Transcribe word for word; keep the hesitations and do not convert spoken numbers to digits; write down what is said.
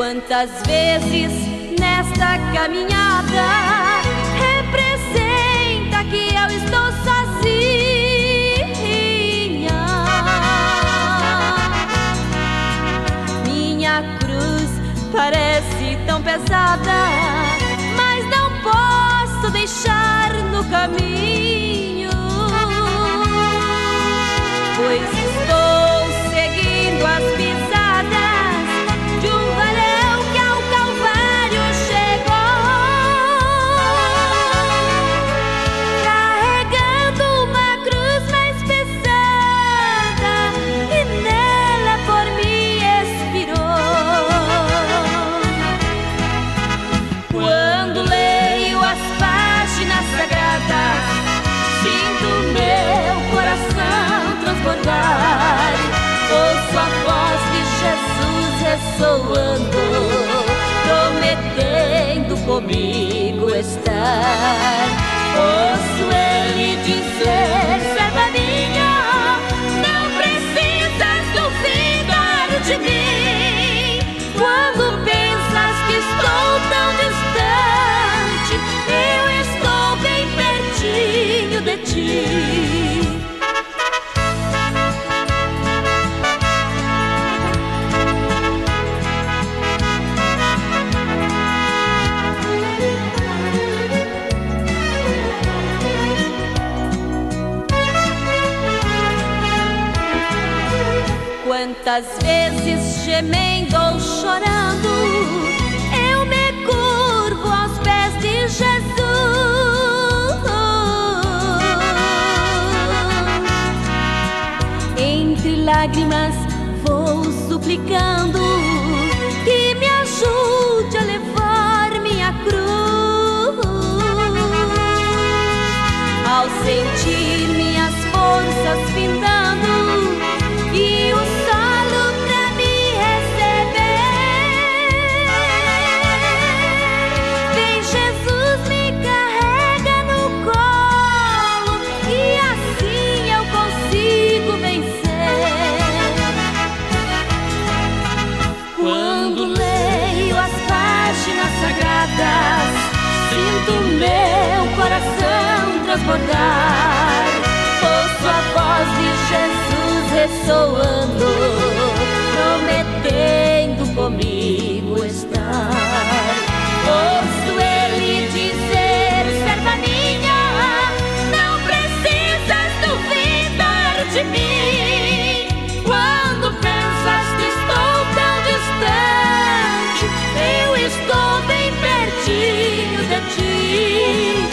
Quantas vezes nesta caminhada representa que eu estou sozinha. Minha cruz parece tão pesada, mas não posso deixar no caminho, pois estou seguindo as pisadas de um varão que ao Calvário chegou, carregando uma cruz mais pesada, e nela por mim expirou. Quando leio as páginas sagradas, sinto meu coração transbordar. Ouço a voz de Jesus ressoando, prometendo comigo estar. Ouço ele dizer: serva minha, não precisas duvidar de mim. Quando pensas que estou tão distante, eu estou bem pertinho de ti. Quantas vezes gemendo ou chorando, eu me curvo aos pés de Jesus. Entre lágrimas vou suplicando que me ajude a levar minha cruz. Ao sentir minhas forças findando e o solo pra me receber, vem Jesus, me carrega no colo, e assim eu consigo vencer. Quando leio as páginas sagradas, sinto meu coração transbordar. Ouço a voz de Jesus ressoando, prometendo comigo estar. Ouço ele dizer: serva minha, não precisas duvidar de mim. Quando pensas que estou tão distante, eu estou bem pertinho de ti.